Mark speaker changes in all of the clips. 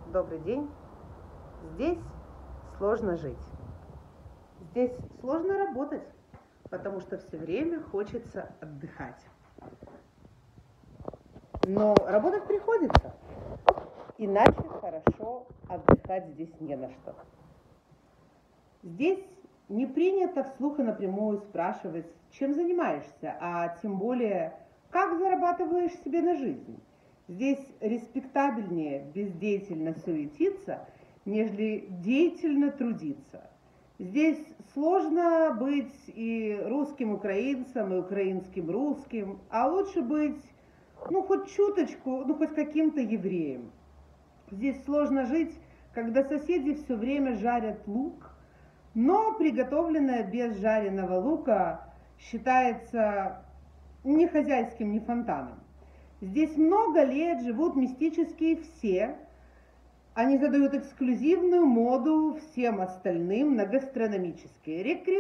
Speaker 1: Добрый день. Здесь сложно жить. Здесь сложно работать, потому что все время хочется отдыхать. Но работать приходится, иначе хорошо отдыхать здесь не на что. Здесь не принято вслух и напрямую спрашивать, чем занимаешься, а тем более, как зарабатываешь себе на жизнь. Здесь респектабельнее бездеятельно суетиться, нежели деятельно трудиться. Здесь сложно быть и русским украинцем, и украинским русским, а лучше быть, хоть чуточку, хоть каким-то евреем. Здесь сложно жить, когда соседи все время жарят лук, но приготовленное без жареного лука считается ни хозяйским, ни фонтаном. Здесь много лет живут мистические все. Они задают эксклюзивную моду всем остальным на гастрономические,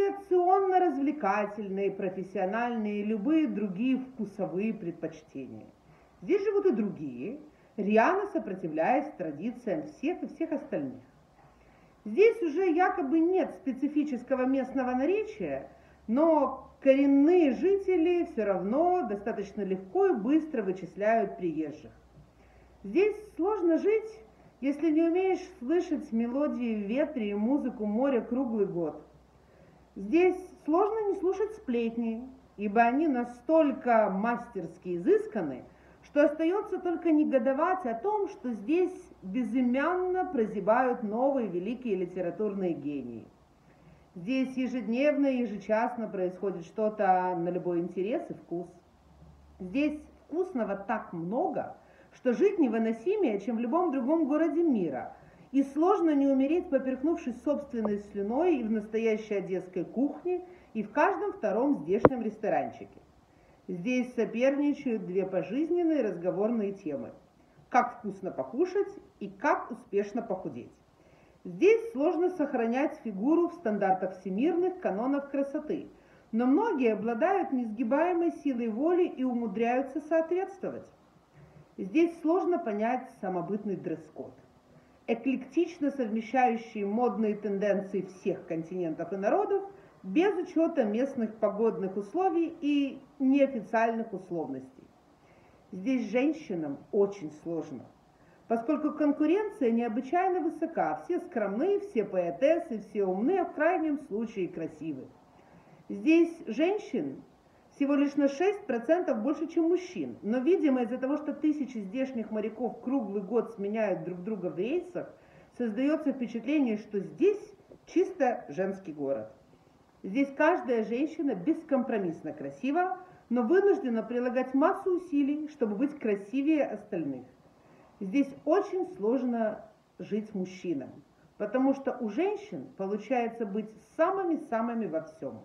Speaker 1: рекреационно-развлекательные, профессиональные и любые другие вкусовые предпочтения. Здесь живут и другие, рьяно сопротивляясь традициям всех и всех остальных. Здесь уже якобы нет специфического местного наречия, но коренные жители все равно достаточно легко и быстро вычисляют приезжих. Здесь сложно жить, если не умеешь слышать мелодии в ветре и музыку моря круглый год. Здесь сложно не слушать сплетни, ибо они настолько мастерски изысканы, что остается только негодовать о том, что здесь безымянно прозябают новые великие литературные гении. Здесь ежедневно и ежечасно происходит что-то на любой интерес и вкус. Здесь вкусного так много, что жить невыносимее, чем в любом другом городе мира. И сложно не умереть, поперхнувшись собственной слюной и в настоящей одесской кухне, и в каждом втором здешнем ресторанчике. Здесь соперничают две пожизненные разговорные темы: как вкусно покушать и как успешно похудеть. Здесь сложно сохранять фигуру в стандартах всемирных канонов красоты, но многие обладают несгибаемой силой воли и умудряются соответствовать. Здесь сложно понять самобытный дресс-код, эклектично совмещающий модные тенденции всех континентов и народов, без учета местных погодных условий и неофициальных условностей. Здесь женщинам очень сложно, поскольку конкуренция необычайно высока, все скромны, все поэтессы, все умны, а в крайнем случае красивы. Здесь женщин всего лишь на 6% больше, чем мужчин, но, видимо, из-за того, что тысячи здешних моряков круглый год сменяют друг друга в рейсах, создается впечатление, что здесь чисто женский город. Здесь каждая женщина бескомпромиссно красива, но вынуждена прилагать массу усилий, чтобы быть красивее остальных. Здесь очень сложно жить мужчинам, потому что у женщин получается быть самыми-самыми во всем.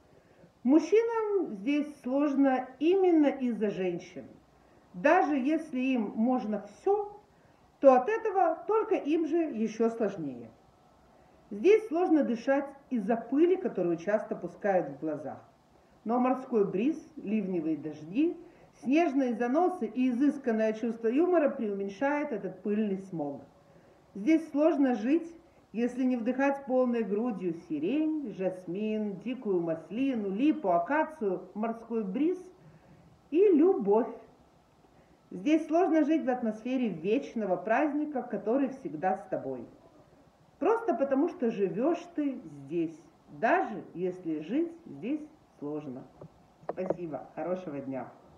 Speaker 1: Мужчинам здесь сложно именно из-за женщин. Даже если им можно все, то от этого только им же еще сложнее. Здесь сложно дышать из-за пыли, которую часто пускают в глазах. Но морской бриз, ливневые дожди, снежные заносы и изысканное чувство юмора преуменьшает этот пыльный смог. Здесь сложно жить, если не вдыхать полной грудью сирень, жасмин, дикую маслину, липу, акацию, морской бриз и любовь. Здесь сложно жить в атмосфере вечного праздника, который всегда с тобой. Просто потому, что живешь ты здесь, даже если жить здесь сложно. Спасибо, хорошего дня.